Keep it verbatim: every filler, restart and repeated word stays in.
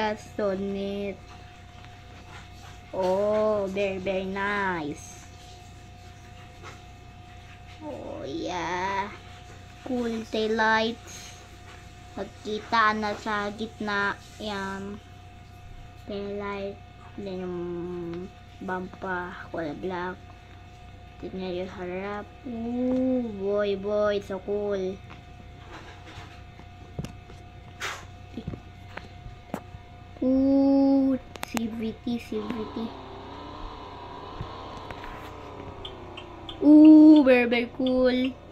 sonnet. Oh, very, very nice. Oh, yeah. Cool taillights. Magkita na sa gitna. Yan. Taillight. Then yung bumper. Kulay black. Tignan yung harap. Ooh, boy, boy. So cool. Ooh, C V T, C V T. Ooh, very, very cool.